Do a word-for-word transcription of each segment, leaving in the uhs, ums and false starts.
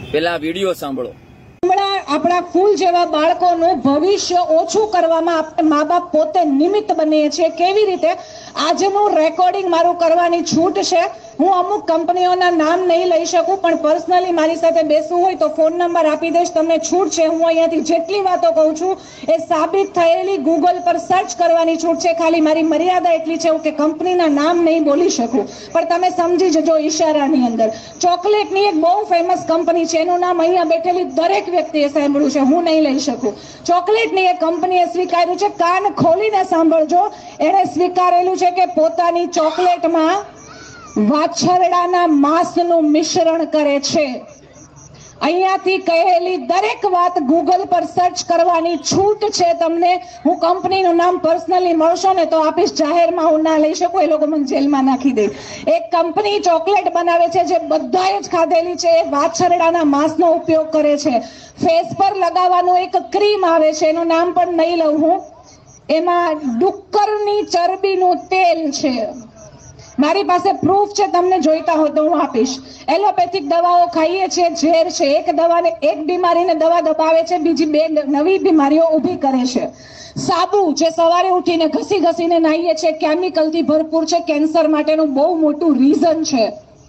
પેલા વિડીયો સાંભળો. આપણા ફૂલ જેવા બાળકોનું ભવિષ્ય ઓછું કરવામાં આપણે મા બાપ પોતે નિમિત્ત બનીએ છીએ. કેવી રીતે? આજનું રેકોર્ડિંગ મારું કરવાની છૂટ છે. હું અમુક કંપનીઓના નામ નહીં લઈ શકું, પણ પર્સનલી મારી સાથે બેસવું હોય તો ફોન નંબર આપી દઈશ, તમને છૂટ છે. હું અહીંયાથી જેટલી વાતો કહું છું એ સાબિત થયેલી ગૂગલ પર સર્ચ કરવાની છૂટ છે. ખાલી મારી મર્યાદા એટલી છે કે કંપનીના નામ નહીં બોલી શકું, પણ તમે સમજી જજો ઈશારાની અંદર. ચોકલેટની એક બહુ ફેમસ કંપની છે, એનું નામ અહીંયા બેઠેલી દરેક વ્યક્તિએ સાંભળ્યું છે, હું નહીં લઈ શકું. ચોકલેટની એક કંપનીએ સ્વીકાર્યું છે, કાન ખોલીને સાંભળજો, એણે સ્વીકારેલું છે કે પોતાની ચોકલેટમાં વાછરડાના માંસનું મિશ્રણ કરે છે. અહીંયાથી કહેલી દરેક વાત ગૂગલ પર સર્ચ કરવાની છૂટ છે તમને. હું કંપનીનું નામ પર્સનલી મળશો ને તો આપીશ, જાહેરમાં હું ના લઈ શકું, એ લોકો મને જેલમાં નાખી દે. એક કંપની ચોકલેટ બનાવે છે જે બધાએ જ ખાધેલી છે, એ વાછરડાના માંસનો ઉપયોગ કરે છે. ફેસ પર લગાવવાનું એક ક્રીમ આવે છે, એનું નામ પણ નહીં લઉં હું, એમાં ડુક્કરની ચરબીનું તેલ છે. મારી પાસે પ્રૂફ છે, તમને જોઈતા હોય તો હું આપીશ. એલોપેથિક દવાઓ ખાઈએ છીએ, ઝેર છે. એક દવાને એક બીમારીને દવા દબાવે છે, બીજી બે નવી બીમારીઓ ઊભી કરે છે. સાબુ જે સવારે ઉઠીને ઘસી ઘસીને નાહીએ છીએ, કેમિકલથી ભરપૂર છે, કેન્સર માટેનું બહુ મોટું રીઝન છે.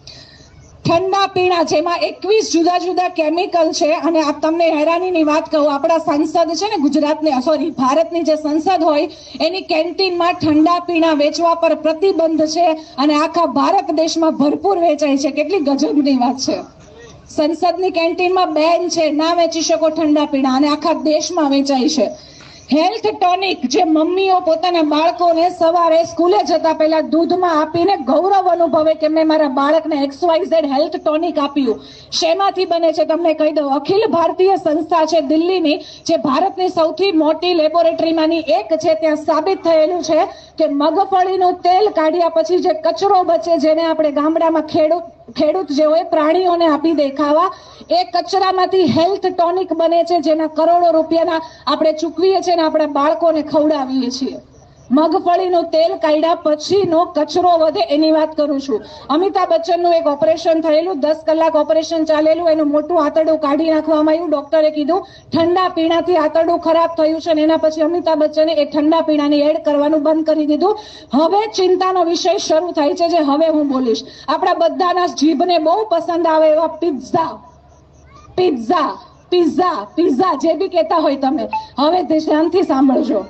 ઠંડા પીણા જેમાં એકવીસ જુદા જુદા કેમિકલ છે. અને આ તમને હેરાનીની વાત કહું, આપણા સંસદ છે ને ગુજરાતની સોરી ભારતની જે સંસદ હોય એની કેન્ટીનમાં ઠંડા પીણા વેચવા પર પ્રતિબંધ છે, અને આખા ભારત દેશમાં ભરપૂર વેચાય છે. કેટલી ગજબની વાત છે. સંસદની કેન્ટીનમાં બેન છે, ના વેચી શકો ઠંડા પીણા, અને આખા દેશમાં વેચાય છે. હેલ્થ ટોનિક જે મમ્મીઓ પોતાના બાળકોને સવારે સ્કૂલે જતા પહેલા દૂધમાં આપીને ગૌરવ અનુભવે કે મેં મારા બાળકને X Y Z health tonic આપ્યું. શેમાંથી બને છે તમને કહી દઉં. અખિલ ભારતીય સંસ્થા છે દિલ્હીની, જે ભારતની સૌથી મોટી લેબોરેટરીમાંની એક છે. ત્યાં સાબિત થયેલું છે કે મગફળીનું તેલ કાઢ્યા પછી જે કચરો બચે, જેને આપણે ગામડામાં ખેડૂત ખેડૂત જે હોય પ્રાણીઓને આપી દે ખાવા, એ કચરામાંથી હેલ્થ ટોનિક બને છે, જેના કરોડો રૂપિયાના આપણે ચૂકવીએ છીએ ને આપણા બાળકોને ખવડાવીએ છીએ. મગફળીનું તેલ કાઢ્યા પછીનો કચરો વધે એની વાત કરું છું. અમિતાભ બચ્ચનનું એક ઓપરેશન થયેલું, દસ કલાક ઓપરેશન ચાલેલું, એનું મોટું આંતરડું કાઢી નાખવામાં આવ્યું. ડોક્ટરે કીધું ઠંડા પીણાથી આંતરડું ખરાબ થયું છે, અને એના પછી અમિતાભ બચ્ચને એ ઠંડા પીણાની એડ કરવાનું બંધ કરી દીધું. હવે ચિંતાનો વિષય શરૂ થાય છે, જે હવે હું બોલીશ. આપણા બધાના જીભને બહુ પસંદ આવે એવા પિઝા પિઝા પિઝા પિઝા જે બી કહેતા હોય તમે, હવે ધ્યાનથી સાંભળજો.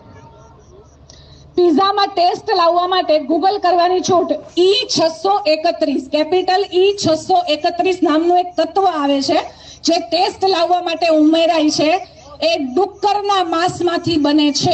પિઝામાં ટેસ્ટ લાવવા માટે ગૂગલ કરવાની છૂટ. ઈ છસો એકત્રીસ કેપિટલ ઈ છસો એકત્રીસ નામનું એક તત્વ આવે છે, જે ટેસ્ટ લાવવા માટે ઉમેરાય છે. એ ડુક્કરના માંસમાંથી બને છે.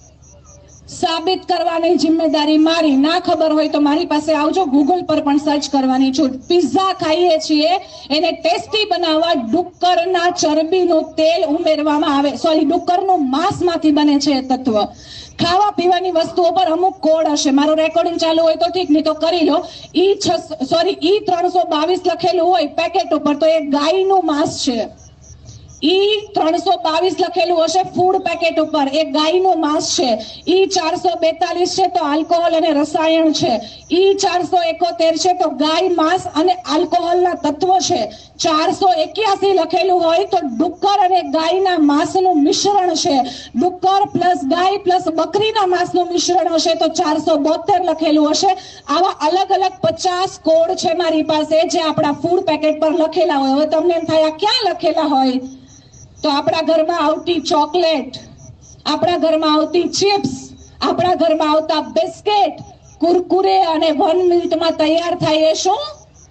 સાબિત કરવાની જિમ્મેદારી મારી. ના ખબર હોય તો મારી પાસે આવજો, ગૂગલ પર પણ સર્ચ કરવાની છૂટ. પિઝા ખાઈએ છીએ, એને ટેસ્ટી બનાવવા ડુક્કરના ચરબીનું તેલ ઉમેરવામાં આવે, સોરી ડુક્કરનું માંસમાંથી બને છે એ તત્વ. ખાવા પીવાની વસ્તુઓ પર અમુક કોડ હશે, મારું રેકોર્ડિંગ ચાલુ હોય તો ઠીક, નહીં તો કરી લો. ઈ છસો સોરી ઈ ત્રણસો બાવીસ લખેલું હોય પેકેટ ઉપર તો એ ગાયનું માંસ છે. ઈ ત્રણસો બાવીસ લખેલું હશે ફૂડ પેકેટ ઉપર, એ ગાયનું માંસ છે. ઈ ચારસો બેતાલીસ છે તો આલ્કોહોલ અને રસાયણ છે. ઈ ચારસો એકોતેર છે તો ગાય માંસ અને આલ્કોહોલના તત્વો છે. ચારસો એક્યાસી લખેલું હોય તો ડુક્કર અને ગાયના માંસનું મિશ્રણ છે. ડુક્કર પ્લસ ગાય પ્લસ બકરીના માંસનું મિશ્રણ હશે તો ચારસો બોતેર લખેલું હશે. આવા અલગ અલગ પચાસ કોડ છે મારી પાસે, જે આપણા ફૂડ પેકેટ પર લખેલા હોય. હવે તમને એમ થાય આ ક્યાં લખેલા હોય? તો આપણા ઘરમાં આવતી ચોકલેટ, આપણા ઘરમાં આવતી ચિપ્સ, આપણા ઘરમાં આવતા બિસ્કિટ, કુરકુરે અને વન મિનિટમાં તૈયાર થાય એ શું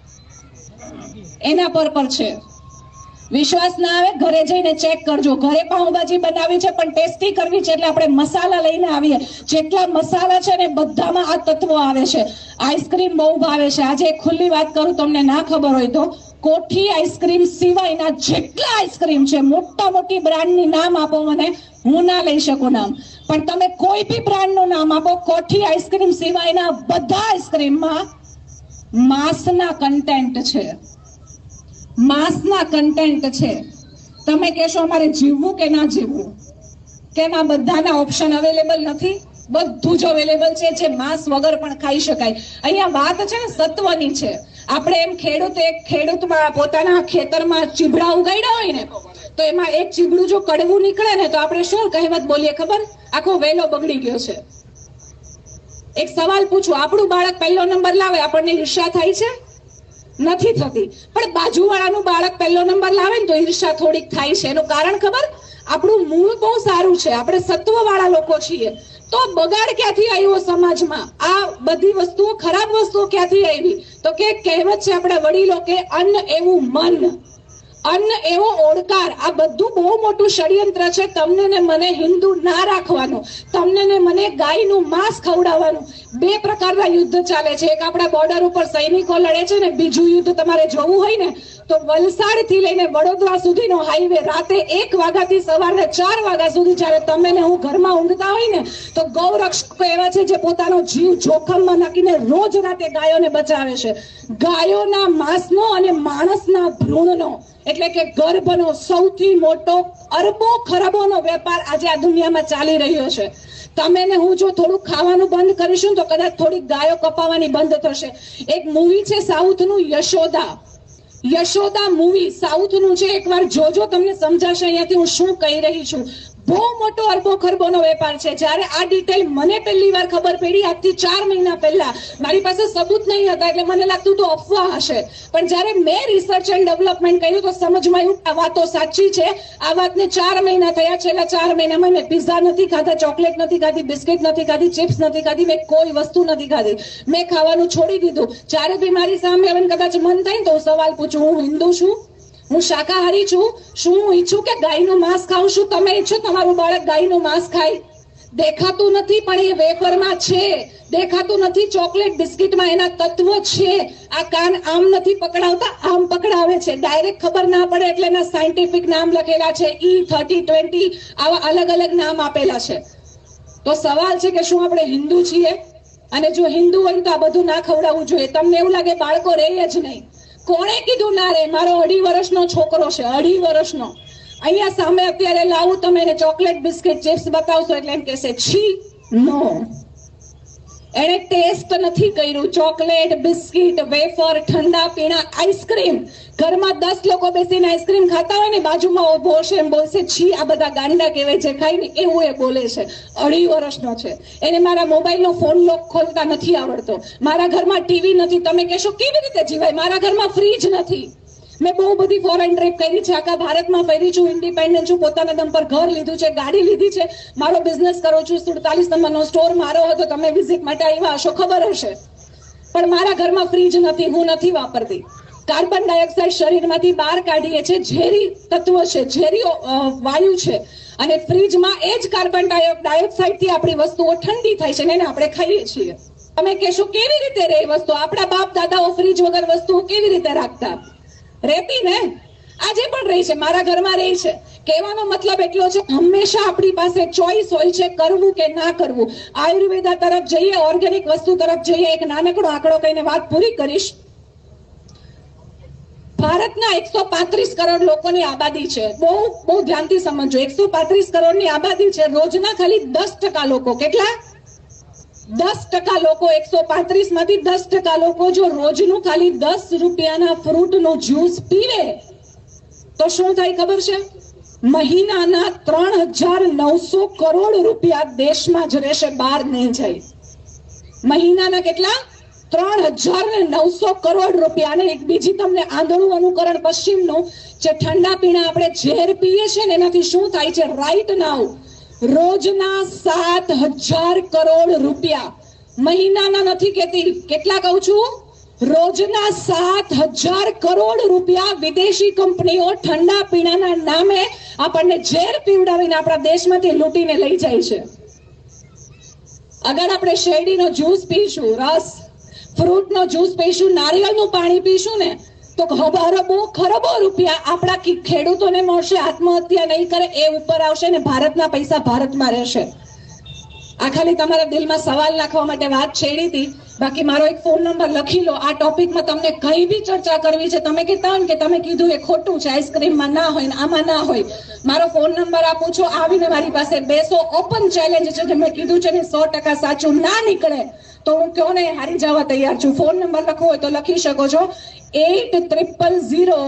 એના પર પર છે. વિશ્વાસ ના આવે ઘરે જઈને ચેક કરજો. ઘરે પાઉંભાજી બનાવી છે પણ ટેસ્ટી કરવી છે એટલે આપણે મસાલા લઈને આવીએ. જેટલા મસાલા છે ને બધામાં આ તત્વો આવે છે. આઈસ્ક્રીમ બહુ ભાવે છે. આજે એક ખુલ્લી વાત કરું, તમને ના ખબર હોય તો, કોઠી આઈસ્ક્રીમ સિવાયના જેટલા આઈસ્ક્રીમ છે, મોટા મોટી બ્રાન્ડની નામ આપો મને, હું ના લઈ શકું નામ, પણ તમે કોઈ બી બ્રાન્ડનું નામ આપો, કોઠી આઈસ્ક્રીમ સિવાયના બધા આઈસ્ક્રીમમાં માંસના કન્ટેન્ટ છે. માંસના કન્ટેન્ટ છે. તમે કહેશો અમારે જીવવું કે ના જીવવું? કેમ આ બધાના ઓપ્શન અવેલેબલ નથી? બધું જ અવેલેબલ છે, જે માંસ વગર પણ ખાઈ શકાય. અહીંયા વાત છે ને સત્વની છે. આપણે એમ ખેડૂત એક ખેડૂતમાં પોતાના ખેતરમાં ચીભડા ઉગાડ્યા હોય ને તો એમાં એક ચીબડું જો કડવું નીકળે ને તો આપણે શું કહેવત બોલીએ ખબર? આખો વેલો બગડી ગયો છે. એક સવાલ પૂછું, આપણું બાળક પહેલો નંબર લાવે આપણને ઈર્ષા થાય છે? નથી થતી. પણ બાજુવાળાનું બાળક પહેલો નંબર લાવે ને તો ઈર્ષા થોડીક થાય છે. એનું કારણ ખબર? આપણું મૂળ બહુ સારું છે, આપણે સત્વવાળા લોકો છીએ. તો બગાડ ક્યાંથી આવ્યો સમાજમાં? આ બધી વસ્તુઓ, ખરાબ વસ્તુઓ ક્યાંથી આવી? તો કે કહેવત છે આપણા વડીલો કે અન્ન એવું મન, અન્ન એવો ઓળકાર. આ બધું બહુ મોટું ષડયંત્ર છે તમને ને મને હિન્દુ ના રાખવાનું, તમને ને મને ગાયનું માંસ ખવડાવવાનું. બે પ્રકારના યુદ્ધ ચાલે છે. એક આપણા બોર્ડર ઉપર સૈનિકો લડે છે ને બીજું યુદ્ધ તમારે જોવું હોય ને તો વલસાડ થી લઈને વડોદરા સુધીનો હાઈવે રાતે એક વાગ્યાથી સવારે ચાર વાગ્યા સુધી જ્યારે તમે ને હું ઘરમાં ઊંઘતા હોય ને તો ગૌરક્ષકો એવા છે જે પોતાનો જીવ જોખમમાં નાખીને રોજ રાતે ગાયોને બચાવે છે. ગાયોના માંસનો અને માણસના ભ્રૂણનો એટલે કે ગર્ભનો સૌથી મોટો અરબો ખરબોનો વેપાર આજે આ દુનિયામાં ચાલી રહ્યો છે. તમે ને હું જો થોડું ખાવાનું બંધ કરીશું તો કદાચ થોડીક ગાયો કપાવાની બંધ થશે. એક મૂવી છે સાઉથનું યશોદા, યશોદા મૂવી સાઉથનું છે, એકવાર જોજો તમને સમજાશે અહીંયાથી હું શું કહી રહી છું. બહુ મોટો અરબો ખરબોનો વેપાર છે. જ્યારે આ ડિટેલ મને પહેલી વાર ખબર પડી આજથી ચાર મહિના પહેલા, મારી પાસે સબૂત નહીં હતા એટલે મને લાગતું તો અફવા હશે, પણ જ્યારે મેં રિસર્ચ એન્ડ ડેવલપમેન્ટ કર્યું તો સમજમાં આવ્યું આ વાતો સાચી છે. આ વાતને ચાર મહિના થયા. છેલ્લા ચાર મહિનામાં મેં પિઝા નથી ખાધા, ચોકલેટ નથી ખાધી, બિસ્કિટ નથી ખાધી, ચિપ્સ નથી ખાધી, મેં કોઈ વસ્તુ નથી ખાધી. મેં ખાવાનું છોડી દીધું. જ્યારે બી મારી સામે હવે કદાચ મન થાય તો હું સવાલ પૂછું, હું હિન્દુ છું, હું શાકાહારી છું, શું હું ઈચ્છું કે ગાયનું માંસ ખાઉં? શું તમે ઈચ્છો તમારું બાળક ગાયનું માંસ ખાય? દેખાતું નથી પણ એ વેફરમાં છે, દેખાતું નથી ચોકલેટ બિસ્કિટમાં એના તત્વો છે. આ કાન આમ નથી પકડાવતા, આમ પકડાવે છે. ડાયરેક્ટ ખબર ના પડે એટલે એના સાયન્ટિફિક નામ લખેલા છે, ઈ થર્ટી ટ્વેન્ટી આવા અલગ અલગ નામ આપેલા છે. તો સવાલ છે કે શું આપણે હિન્દુ છીએ? અને જો હિન્દુ હોય તો આ બધું ના ખવડાવવું જોઈએ. તમને એવું લાગે બાળકો રહે જ નહીં? કોણે કીધું ના રે? મારો અઢી વર્ષનો છોકરો છે, અઢી વર્ષનો. અહીંયા સામે અત્યારે લાવું તમે એને ચોકલેટ બિસ્કિટ ચિપ્સ બતાવશો એટલે એમ કહેશે છી, નો. એને ટેસ્ટ નથી કર્યું. ચોકલેટ, બિસ્કિટ, વેફર, ઠંડા પીણા, આઈસ્ક્રીમ. ઘરમાં દસ લોકો બેસીને આઈસ્ક્રીમ ખાતા હોય ને બાજુમાં ઉભો હશે એમ બોલશે છી આ બધા ગાંડા કહેવાય છે ખાઈ ને, એવું એ બોલે છે. અઢી વર્ષનો છે. એને મારા મોબાઈલનો ફોન લોક ખોલતા નથી આવડતો. મારા ઘરમાં ટીવી નથી. તમે કહેશો કેવી રીતે જીવાય? મારા ઘરમાં ફ્રીજ નથી. મેં બહુ બધી ફોરેન ટ્રીપ કરી છે, આખા ભારતમાં ફરી છું, ઇન્ડિપેન્ડન્ટ છું, પોતાના દમ પર ઘર લીધું છે, ગાડી લીધી છે, મારો બિઝનેસ કરું છું, સુડતાલીસ નંબરનો સ્ટોર મારો હતો, તમે વિઝિટ માટે આવ્યા હશો, ખબર હશે. પણ મારા ઘરમાં ફ્રીજ નથી, હું નથી વાપરતી. કાર્બન ડાયોક્સાઇડ શરીરમાંથી બહાર કાઢીએ છીએ, ઝેરી તત્વ છે, ઝેરી વાયુ છે, અને ફ્રીજમાં એ જ કાર્બન ડાયોક્સાઇડ થી આપણી વસ્તુઓ ઠંડી થાય છે ને એને આપણે ખાઈએ છીએ. તમે કહેશો કેવી રીતે રહે વસ્તુ? આપણા બાપ દાદાઓ ફ્રીજ વગર વસ્તુઓ કેવી રીતે રાખતા? રહેતી ને, આજે પણ રહી છે, મારા ઘરમાં રહી છે. કહેવાનો મતલબ એટલો છે હંમેશા આપણી પાસે ચોઈસ હોય છે કરવું કે ના કરવું. આયુર્વેદા તરફ જઈએ, ઓર્ગેનિક વસ્તુ તરફ જઈએ. એક નાનકડો આંકડો કહીને વાત પૂરી કરીશ. ભારતના એકસો પાંત્રીસ કરોડ લોકોની આબાદી છે. બહુ બહુ ધ્યાનથી સમજો. એકસો પાંત્રીસ કરોડની આબાદી છે. રોજના ખાલી દસ ટકા લોકો, કેટલા? દસ ટકા લોકો, એકસો પાંત્રીસ માંથી દસ ટકા લોકો જો રોજનું ખાલી દસ રૂપિયાના ફ્રૂટનું જ્યુસ પીવે તો શું થાય ખબર છે? મહિનાના ત્રણ હજાર નવસો કરોડ રૂપિયા દેશમાં જ રહેશે, બહાર નહીં જાય. મહિનાના કેટલા? ત્રણ હજાર ને નવસો કરોડ રૂપિયા. અને એક બીજી તમને આંધળું અનુકરણ પશ્ચિમનું, જે ઠંડા પીણા આપણે ઝેર પીએ છીએ ને એનાથી શું થાય છે? રાઈટ નાઉ રોજના સાત હજાર કરોડ રૂપિયા, મહિનાના નથી કેતી, કેટલા કહું છું? રોજના સાત હજાર કરોડ રૂપિયા વિદેશી કંપનીઓ ઠંડા પીણાના નામે આપણને ઝેર પીવડાવીને આપણા દેશમાંથી લૂંટીને લઈ જાય છે. અગર આપણે શેરડીનો જ્યુસ પીશું, રસ, ફ્રૂટનો જ્યુસ પીશું, નારિયેળનું પાણી પીશું ને તો અરબો ખરબો રૂપિયા આપણા ખેડૂતોને મળશે. આત્મહત્યા નહીં કરે એ ઉપર આવશે ને ભારતના પૈસા ભારતમાં રહેશે. આ ખાલી તમારા દિલમાં સવાલ નાખવા માટે વાત છેડી હતી. બાકી મારો એક ફોન નંબર લખી લો. આ ટોપિકમાં તમને કઈ બી ચર્ચા કરવી છે, તમે કીધા ને કે તમે કીધું એ ખોટું છે, આઈસ્ક્રીમમાં ના હોય ને આમાં ના હોય, મારો ફોન નંબર આપું છું, આવીને મારી પાસે બેસો. ઓપન ચેલેન્જ છે, જે મેં કીધું છે ને સો ટકા સાચું ના નીકળે તો હું કયો ને હારી જવા તૈયાર છું. ફોન નંબર લખવો હોય તો લખી શકો છો, eight triple zero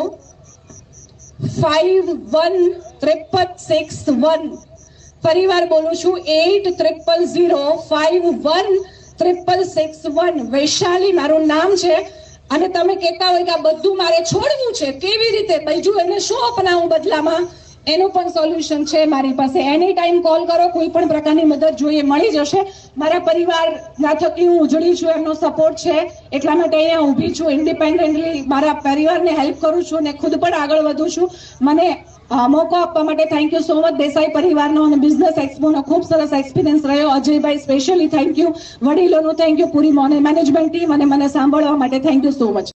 five one triple six one. ફરીવાર બોલું છું, eight triple zero five one triple six one. Vaishali મારું નામ છે. અને તમે કહેતા હોય કે આ બધું મારે છોડવું છે, કેવી રીતે બીજું એને શું અપનાવું બદલામાં, એનું પણ સોલ્યુશન છે મારી પાસે. એની ટાઈમ કોલ કરો, કોઈ પણ પ્રકારની મદદ જોઈએ મળી જશે. મારા પરિવારના થકી હું ઉજળી છું, એમનો સપોર્ટ છે, એટલા માટે અહીંયા ઊભી છું. ઇન્ડિપેન્ડન્ટલી મારા પરિવારને હેલ્પ કરું છું અને ખુદ પણ આગળ વધું છું. મને મોકો આપવા માટે thank you so much. Desai પરિવારનો અને બિઝનેસ એક્સપોનો ખૂબ સરસ એક્સપિરિયન્સ રહ્યો. અજયભાઈ સ્પેશિયલી થેન્ક યુ, વડીલોનું થેન્ક યુ, પૂરી મેનેજમેન્ટ ટીમ અને મને સાંભળવા માટે થેન્ક યુ સો મચ.